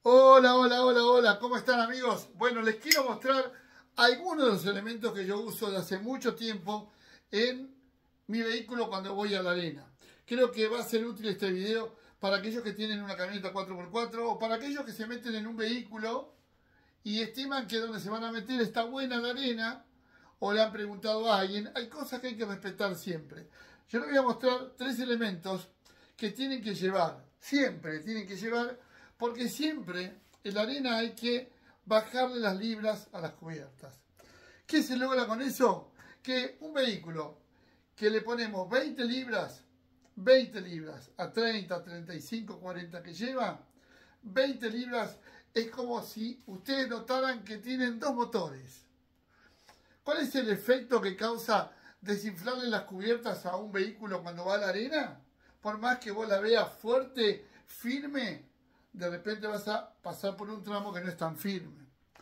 Hola, hola, hola, hola, ¿cómo están amigos? Bueno, les quiero mostrar algunos de los elementos que yo uso de hace mucho tiempo en mi vehículo cuando voy a la arena. Creo que va a ser útil este video para aquellos que tienen una camioneta 4x4 o para aquellos que se meten en un vehículo y estiman que donde se van a meter está buena la arena o le han preguntado a alguien. Hay cosas que hay que respetar siempre. Yo les voy a mostrar 3 elementos que tienen que llevar, siempre tienen que llevar, porque siempre en la arena hay que bajarle las libras a las cubiertas. ¿Qué se logra con eso? Que un vehículo que le ponemos 20 libras a 30, 35, 40 que lleva, 20 libras es como si ustedes notaran que tienen 2 motores. ¿Cuál es el efecto que causa desinflarle las cubiertas a un vehículo cuando va a la arena? Por más que vos la veas fuerte, firme, de repente vas a pasar por un tramo que no es tan firme.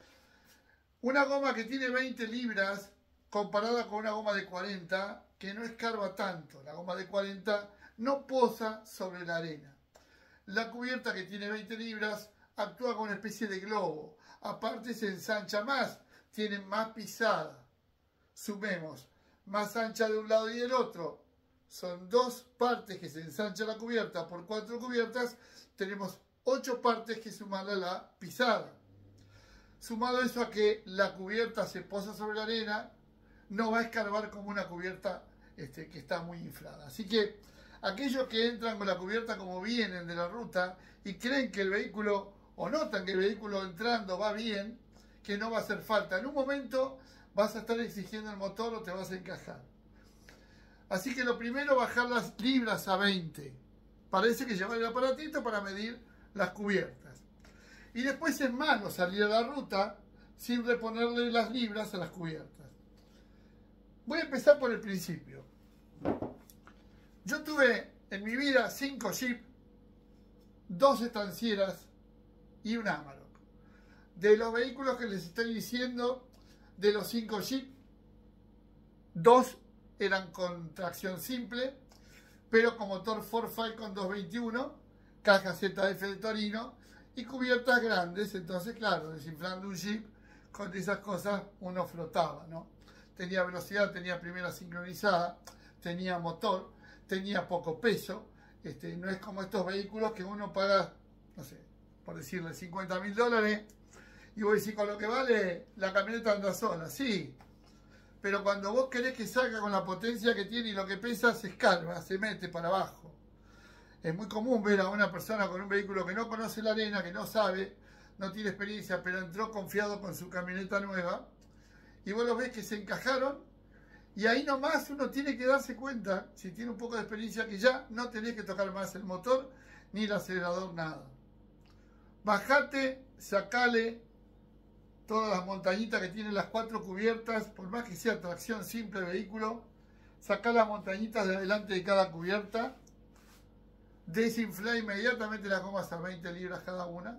Una goma que tiene 20 libras comparada con una goma de 40, que no escarba tanto. La goma de 40 no posa sobre la arena. La cubierta que tiene 20 libras actúa como una especie de globo. Aparte se ensancha más, tiene más pisada. Sumemos, más ancha de un lado y del otro. Son 2 partes que se ensancha la cubierta por 4 cubiertas. Tenemos 8 partes que sumarle a la pisada. Sumado eso a que la cubierta se posa sobre la arena, no va a escarbar como una cubierta que está muy inflada. Así que aquellos que entran con la cubierta como vienen de la ruta y creen que el vehículo, o notan que el vehículo entrando va bien, que no va a hacer falta. En un momento vas a estar exigiendo el motor o te vas a encajar. Así que lo primero, bajar las libras a 20. Parece que llevar el aparatito para medir las cubiertas. Y después es malo salir a la ruta sin reponerle las libras a las cubiertas. Voy a empezar por el principio. Yo tuve en mi vida 5 Jeep, 2 estancieras y un Amarok. De los vehículos que les estoy diciendo, de los 5 Jeep, 2 eran con tracción simple, pero con motor Ford Falcon 221, caja ZF de Torino y cubiertas grandes. Entonces, claro, desinflando un Jeep con esas cosas uno flotaba, ¿no? Tenía velocidad, tenía primera sincronizada, tenía motor, tenía poco peso. No es como estos vehículos que uno paga, no sé, por decirle $50.000 y vos decís con lo que vale la camioneta anda sola. Sí, pero cuando vos querés que salga con la potencia que tiene y lo que pesa, se escarba, se mete para abajo. Es muy común ver a una persona con un vehículo que no conoce la arena, que no sabe, no tiene experiencia, pero entró confiado con su camioneta nueva, y vos lo ves que se encajaron, y ahí nomás uno tiene que darse cuenta, si tiene un poco de experiencia, que ya no tenés que tocar más el motor, ni el acelerador, nada. Bajate, sacale todas las montañitas que tienen las 4 cubiertas, por más que sea tracción simple el vehículo, sacá las montañitas de adelante de cada cubierta, desinflá inmediatamente las gomas a 20 libras cada una,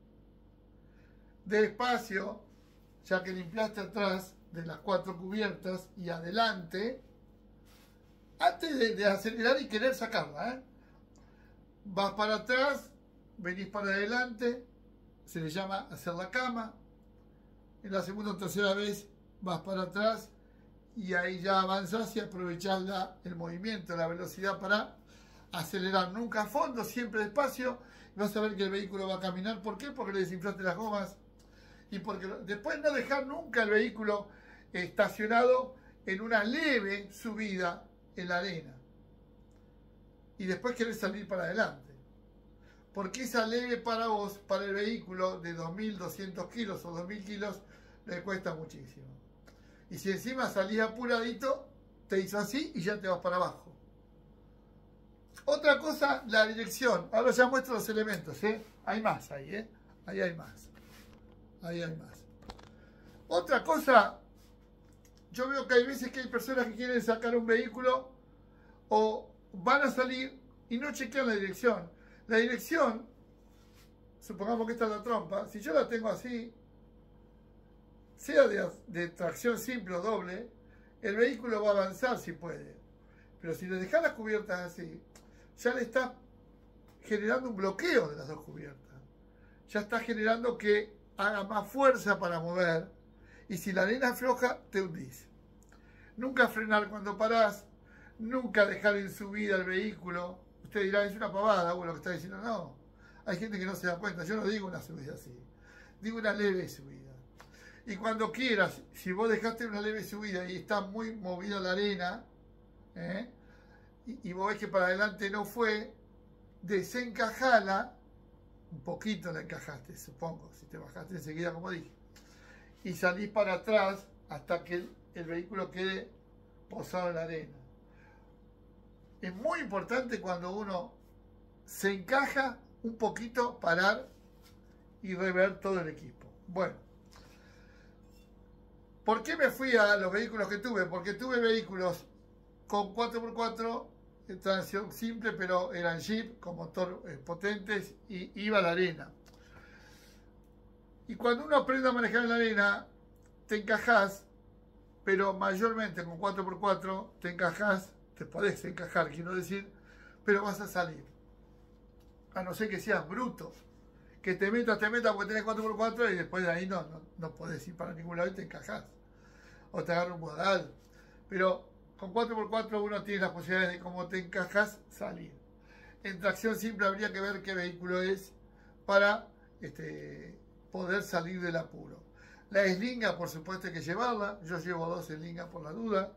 despacio, ya que limpiaste atrás de las 4 cubiertas y adelante, antes de acelerar y querer sacarla, vas para atrás, venís para adelante, se le llama hacer la cama. En la segunda o tercera vez vas para atrás y ahí ya avanzás y aprovechás el movimiento, la velocidad para acelerar. Nunca a fondo, siempre despacio. Vas a ver que el vehículo va a caminar. ¿Por qué? Porque le desinflaste las gomas. Y porque después no dejar nunca el vehículo estacionado en una leve subida en la arena. Y después querés salir para adelante. Porque esa leve para vos, para el vehículo de 2.200 kilos o 2.000 kilos, le cuesta muchísimo. Y si encima salís apuradito, te hizo así y ya te vas para abajo. Otra cosa, la dirección. Ahora ya muestro los elementos, Hay más ahí, Ahí hay más. Ahí hay más. Otra cosa, yo veo que hay veces que hay personas que quieren sacar un vehículo o van a salir y no chequean la dirección. La dirección, supongamos que esta es la trompa, si yo la tengo así, sea de tracción simple o doble, el vehículo va a avanzar si puede. Pero si le dejas las cubiertas así, ya le está generando un bloqueo de las 2 cubiertas. ya está generando que haga más fuerza para mover. Y si la arena es floja, te hundís. Nunca frenar cuando parás, nunca dejar en subida el vehículo. Usted dirá, es una pavada, lo que está diciendo. No, hay gente que no se da cuenta. Yo no digo una subida así, digo una leve subida. Y cuando quieras, si vos dejaste una leve subida y está muy movida la arena, y vos ves que para adelante no fue, desencajala, un poquito la encajaste, supongo, si te bajaste enseguida como dije, y salís para atrás hasta que el vehículo quede posado en la arena. Es muy importante cuando uno se encaja un poquito, parar y rever todo el equipo. Bueno, ¿por qué me fui a los vehículos que tuve? Porque tuve vehículos con 4x4, tracción simple, pero eran Jeep, con motor potentes, y iba a la arena. Y cuando uno aprende a manejar en la arena, te encajás, pero mayormente con 4x4 te encajás, te podés encajar, quiero decir, pero vas a salir. A no ser que seas bruto, que te metas porque tenés 4x4 y después de ahí no podés ir para ningún lado y te encajás. O te agarra un modal. Pero con 4x4 uno tiene las posibilidades de cómo te encajas, salir. En tracción simple habría que ver qué vehículo es para poder salir del apuro. La eslinga, por supuesto, hay que llevarla. Yo llevo 2 eslingas por la duda.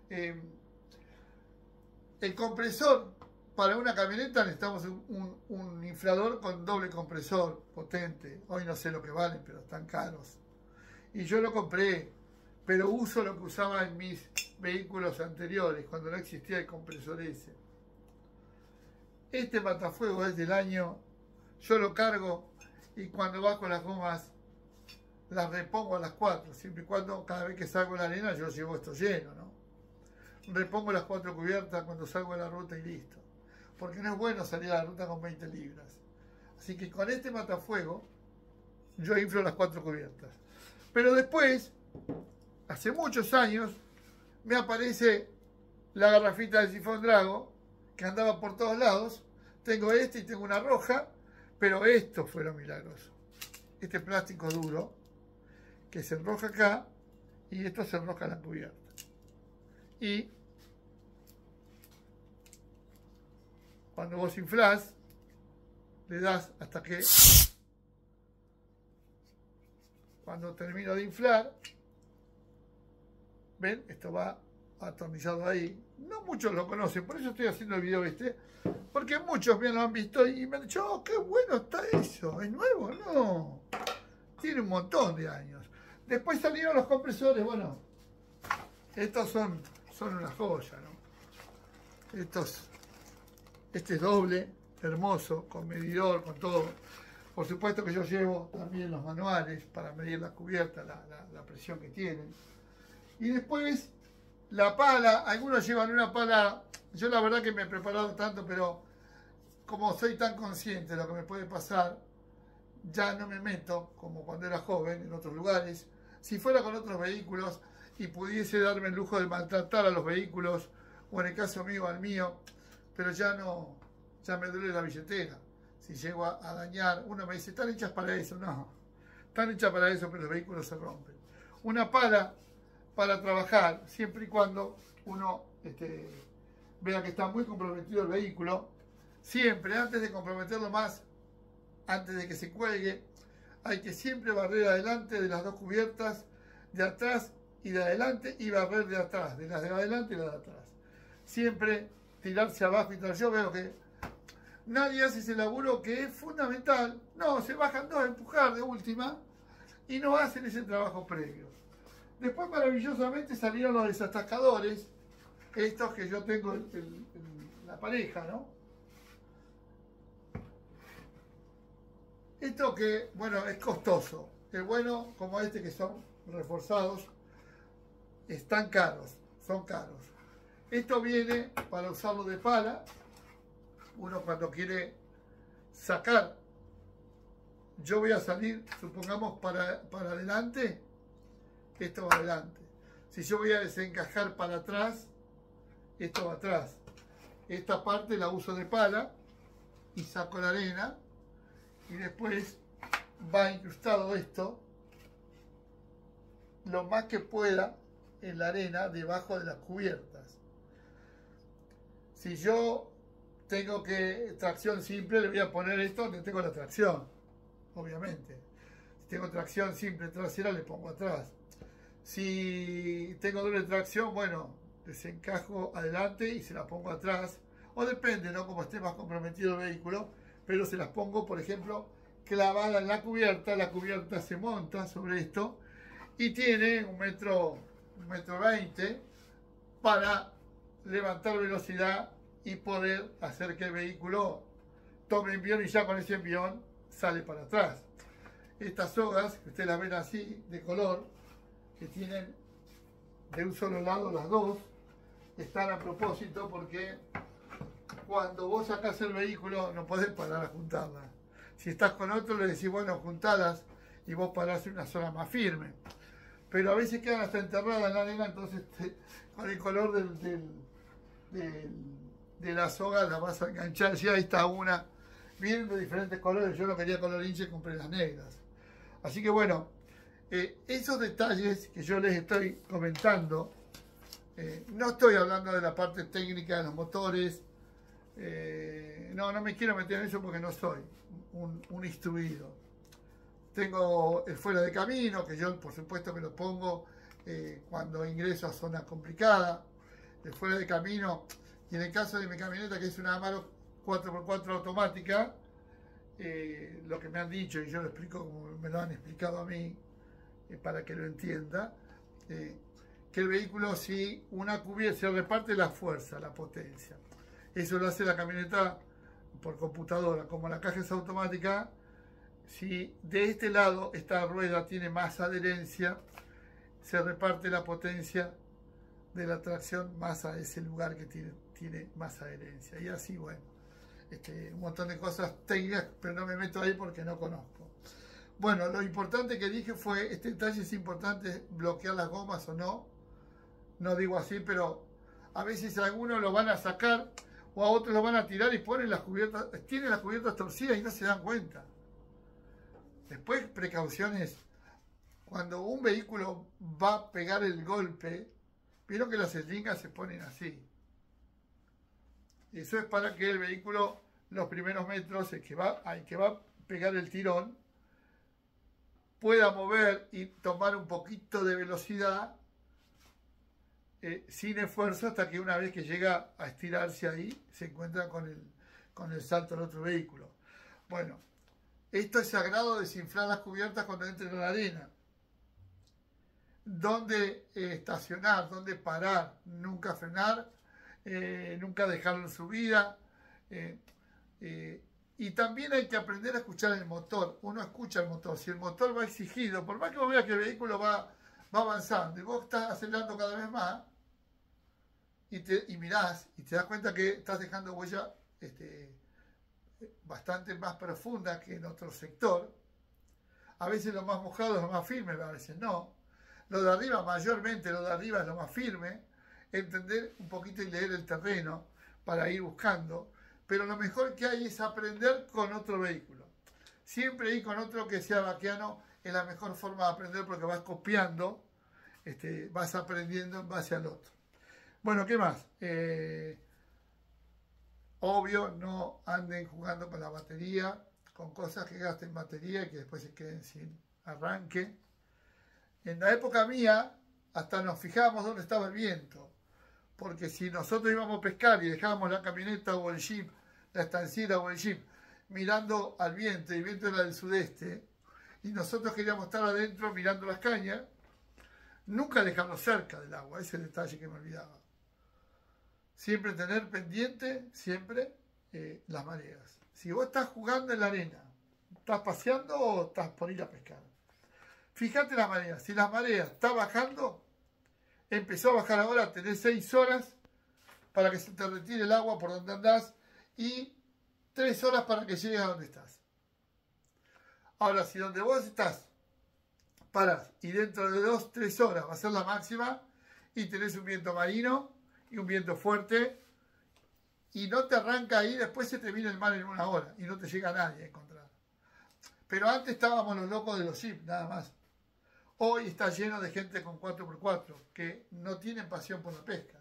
El compresor, para una camioneta necesitamos un inflador con doble compresor potente. Hoy no sé lo que valen, pero están caros. Y yo lo compré, pero uso lo que usaba en mis vehículos anteriores, cuando no existía el compresor ese. Este matafuego es del año, yo lo cargo y cuando bajo las gomas las repongo a las 4, siempre y cuando cada vez que salgo en la arena yo llevo esto lleno, ¿no? Repongo las 4 cubiertas cuando salgo de la ruta y listo. Porque no es bueno salir a la ruta con 20 libras. Así que con este matafuego yo inflo las 4 cubiertas. Pero después, hace muchos años, me aparece la garrafita de Sifón Drago, que andaba por todos lados. Tengo este y tengo una roja, pero esto fue lo milagroso. Este plástico duro, que se enroja acá, y esto se enroja en la cubierta. Y cuando vos inflás, le das hasta que, cuando termino de inflar, ven, esto va atornillado ahí. No muchos lo conocen, por eso estoy haciendo el video porque muchos me lo han visto y me han dicho, oh, qué bueno está eso, ¿es nuevo? No, tiene un montón de años. Después salieron los compresores, bueno, estos son una joya, ¿no? Este es doble, hermoso, con medidor, con todo. Por supuesto que yo llevo también los manuales para medir la cubierta, la presión que tienen. Y después la pala, algunos llevan una pala, yo la verdad que me he preparado tanto, pero como soy tan consciente de lo que me puede pasar, ya no me meto, como cuando era joven, en otros lugares. Si fuera con otros vehículos y pudiese darme el lujo de maltratar a los vehículos, o en el caso mío al mío, pero ya me duele la billetera. Si llego a dañar, uno me dice, están hechas para eso. No, están hechas para eso, pero los vehículos se rompen. Una pala para trabajar, siempre y cuando uno vea que está muy comprometido el vehículo, siempre, antes de comprometerlo más, antes de que se cuelgue, hay que siempre barrer adelante de las 2 cubiertas, de atrás y de adelante, y barrer de atrás, de las de adelante y las de atrás. Siempre tirarse abajo y tal. Yo veo que nadie hace ese laburo que es fundamental. No, se bajan 2 a empujar de última y no hacen ese trabajo previo. Después maravillosamente salieron los desatascadores, estos que yo tengo en la pareja, ¿no? Esto que, bueno, es costoso. El bueno, como este, que son reforzados, están caros, son caros. Esto viene para usarlo de pala. Uno cuando quiere sacar, yo voy a salir, supongamos, para adelante, esto va adelante. Si yo voy a desencajar para atrás, esto va atrás. Esta parte la uso de pala y saco la arena y después va incrustado esto lo más que pueda en la arena debajo de las cubiertas. Si yo tengo que tracción simple, le voy a poner esto donde tengo la tracción, obviamente. Si tengo tracción simple trasera, le pongo atrás. Si tengo doble tracción, bueno, desencajo adelante y se la pongo atrás. O depende, ¿no? Como esté más comprometido el vehículo, pero se las pongo, por ejemplo, clavada en la cubierta se monta sobre esto y tiene un metro 20 para levantar velocidad y poder hacer que el vehículo tome envión y ya con ese envión sale para atrás. Estas sogas, que ustedes las ven así, de color, que tienen de un solo lado las dos, están a propósito porque cuando vos sacás el vehículo no podés parar a juntarlas. Si estás con otro le decís, bueno, juntalas y vos parás en una zona más firme. Pero a veces quedan hasta enterradas en la arena, entonces con el color de la soga la vas a enganchar. Si ahí está una, vienen de diferentes colores, yo no quería color hinche, compré las negras. Así que bueno, esos detalles que yo les estoy comentando, no estoy hablando de la parte técnica de los motores, no me quiero meter en eso porque no soy un instruido. Tengo el fuera de camino, que yo por supuesto me lo pongo cuando ingreso a zona complicada. El fuera de camino, y en el caso de mi camioneta, que es una Amarok 4x4 automática, lo que me han dicho, y yo lo explico como me lo han explicado a mí, para que lo entienda, que el vehículo, si una cubierta se reparte la fuerza, la potencia. Eso lo hace la camioneta por computadora. Como la caja es automática, si de este lado esta rueda tiene más adherencia, se reparte la potencia de la tracción más a ese lugar que tiene más adherencia. Y así, bueno, un montón de cosas técnicas, pero no me meto ahí porque no conozco. Bueno, lo importante que dije fue, este detalle es importante, bloquear las gomas o no. No digo así, pero a veces algunos lo van a sacar o a otros lo van a tirar y ponen las cubiertas, tienen las cubiertas torcidas y no se dan cuenta. Después, precauciones. Cuando un vehículo va a pegar el golpe, vieron que las eslingas se ponen así. Eso es para que el vehículo, los primeros metros, el que va a pegar el tirón, pueda mover y tomar un poquito de velocidad sin esfuerzo, hasta que una vez que llega a estirarse ahí, se encuentra con el salto del otro vehículo. Bueno, esto es sagrado, desinflar las cubiertas cuando entren a la arena. Dónde estacionar, dónde parar, nunca frenar, nunca dejarlo en subida. Y también hay que aprender a escuchar el motor. Uno escucha el motor. Si el motor va exigido, por más que vos veas que el vehículo va avanzando y vos estás acelerando cada vez más, y mirás y te das cuenta que estás dejando huella bastante más profunda que en otro sector. A veces lo más mojado es lo más firme, a veces no. Lo de arriba, mayormente lo de arriba es lo más firme. Entender un poquito y leer el terreno para ir buscando. Pero lo mejor que hay es aprender con otro vehículo. Siempre ir con otro que sea vaquiano es la mejor forma de aprender, porque vas copiando, vas aprendiendo en base al otro. Bueno, ¿qué más? Obvio, no anden jugando con la batería, con cosas que gasten batería y que después se queden sin arranque. En la época mía, hasta nos fijábamos dónde estaba el viento, porque si nosotros íbamos a pescar y dejábamos la camioneta o el jeep, la estanciera o el jeep, mirando al viento, y el viento era del sudeste, y nosotros queríamos estar adentro mirando las cañas, nunca dejarlo cerca del agua, ese detalle que me olvidaba. Siempre tener pendiente, siempre, las mareas. Si vos estás jugando en la arena, ¿estás paseando o estás por ir a pescar? Fíjate la marea. Si la marea está bajando, empezó a bajar ahora, tenés 6 horas para que se te retire el agua por donde andás y 3 horas para que llegues a donde estás. Ahora, si donde vos estás parás y dentro de 2-3 horas va a ser la máxima y tenés un viento marino y un viento fuerte y no te arranca ahí, después se te viene el mar en 1 hora y no te llega nadie a encontrar. Pero antes estábamos los locos de los jeep, nada más. Hoy está lleno de gente con 4x4 que no tienen pasión por la pesca.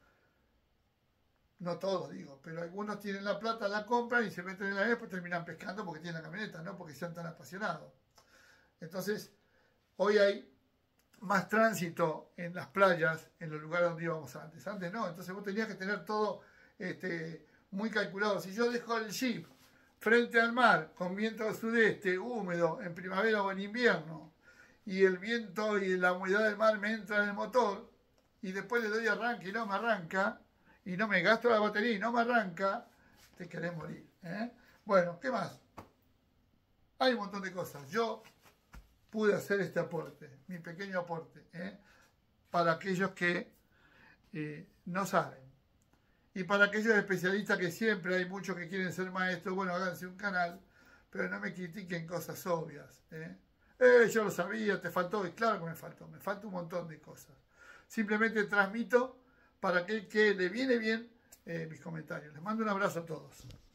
No todos, digo, pero algunos tienen la plata, la compran y se meten en la después terminan pescando porque tienen la camioneta, no porque sean tan apasionados. Entonces, hoy hay más tránsito en las playas, en los lugares donde íbamos antes. Antes no, entonces vos tenías que tener todo muy calculado. Si yo dejo el jeep frente al mar, con viento del sudeste, húmedo, en primavera o en invierno, y el viento y la humedad del mar me entra en el motor, y después le doy arranque y no me arranca, y no me gasto la batería y no me arranca, te querés morir. Bueno, ¿qué más? Hay un montón de cosas. Yo pude hacer este aporte, mi pequeño aporte, para aquellos que no saben. Y para aquellos especialistas que siempre hay muchos que quieren ser maestros, bueno, háganse un canal, pero no me critiquen cosas obvias. Yo lo sabía, te faltó, y claro que me falta un montón de cosas. Simplemente transmito para aquel que le viene bien mis comentarios. Les mando un abrazo a todos.